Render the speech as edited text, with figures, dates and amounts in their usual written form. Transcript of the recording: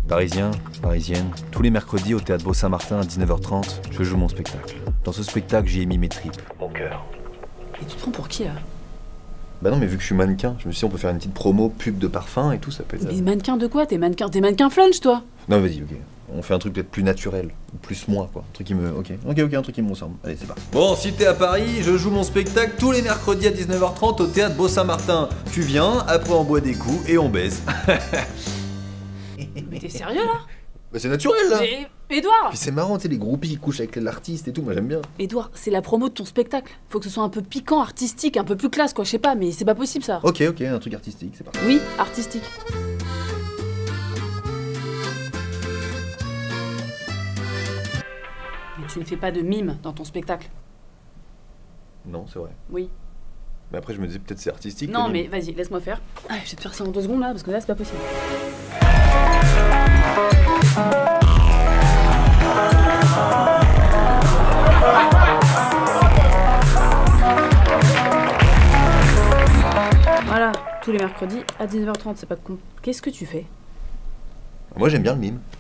Parisiens, parisiennes, tous les mercredis au théâtre Beau-Saint-Martin à 19h30, je joue mon spectacle. Dans ce spectacle, j'y ai mis mes tripes, mon cœur. Et tu te prends pour qui là? Bah non, mais vu que je suis mannequin, je me suis dit on peut faire une petite promo, pub de parfum et tout, ça peut être... Mais mannequin de quoi? T'es mannequin flunch toi? Non, vas-y, ok. On fait un truc peut-être plus naturel, ou plus moi, quoi. Un truc qui me... Ok, un truc qui me ressemble. Allez, c'est parti. Bon, si t'es à Paris, je joue mon spectacle tous les mercredis à 19h30 au théâtre Beau-Saint-Martin. Tu viens, après on boit des coups et on baise. Mais t'es sérieux là? Bah c'est naturel, là. Mais Edouard! Puis c'est marrant, tu sais, les groupies qui couchent avec l'artiste et tout, moi j'aime bien. Edouard, c'est la promo de ton spectacle. Faut que ce soit un peu piquant, artistique, un peu plus classe quoi, je sais pas, mais c'est pas possible ça. Ok, un truc artistique, c'est parti. Oui, artistique. Mais tu ne fais pas de mime dans ton spectacle. Non, c'est vrai. Oui. Mais après je me disais peut-être c'est artistique. Non mais vas-y, laisse-moi faire. Ah, je vais te faire ça en 2 secondes là, parce que là c'est pas possible. Voilà, tous les mercredis à 19h30, c'est pas con. Qu'est-ce que tu fais? Moi j'aime bien le mime.